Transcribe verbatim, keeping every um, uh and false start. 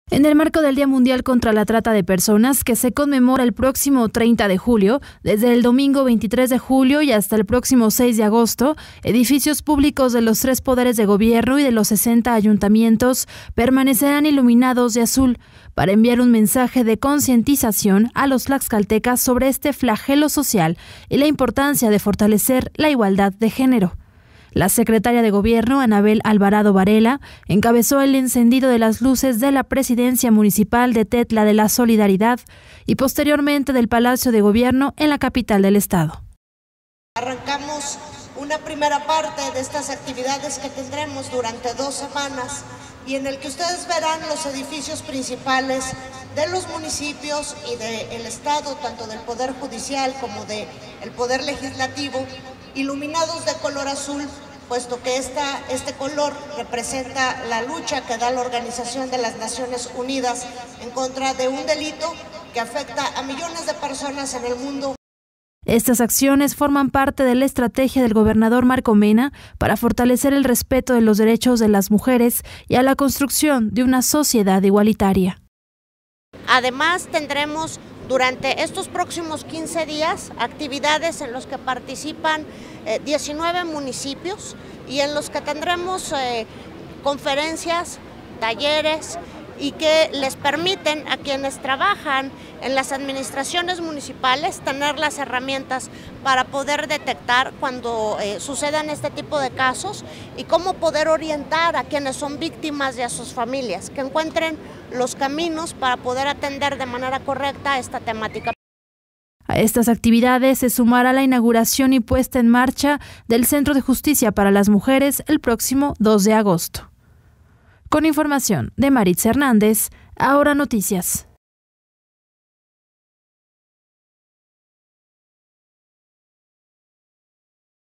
En el marco del Día Mundial contra la Trata de Personas, que se conmemora el próximo treinta de julio, desde el domingo veintitrés de julio y hasta el próximo seis de agosto, edificios públicos de los tres poderes de gobierno y de los sesenta ayuntamientos permanecerán iluminados de azul para enviar un mensaje de concientización a los tlaxcaltecas sobre este flagelo social y la importancia de fortalecer la igualdad de género. La secretaria de Gobierno, Anabel Alvarado Varela, encabezó el encendido de las luces de la Presidencia Municipal de Tetla de la Solidaridad y posteriormente del Palacio de Gobierno en la capital del estado. Arrancamos una primera parte de estas actividades que tendremos durante dos semanas y en el que ustedes verán los edificios principales de los municipios y del estado, tanto del Poder Judicial como del Poder Legislativo, iluminados de color azul, puesto que esta, este color representa la lucha que da la Organización de las Naciones Unidas en contra de un delito que afecta a millones de personas en el mundo. Estas acciones forman parte de la estrategia del gobernador Marco Mena para fortalecer el respeto de los derechos de las mujeres y a la construcción de una sociedad igualitaria. Además, tendremos durante estos próximos quince días actividades en los que participan eh, diecinueve municipios y en los que tendremos eh, conferencias, talleres y que les permiten a quienes trabajan en las administraciones municipales tener las herramientas para poder detectar cuando eh, sucedan este tipo de casos y cómo poder orientar a quienes son víctimas y a sus familias, que encuentren los caminos para poder atender de manera correcta esta temática. A estas actividades se sumará la inauguración y puesta en marcha del Centro de Justicia para las Mujeres el próximo dos de agosto. Con información de Maritza Hernández, Ahora Noticias.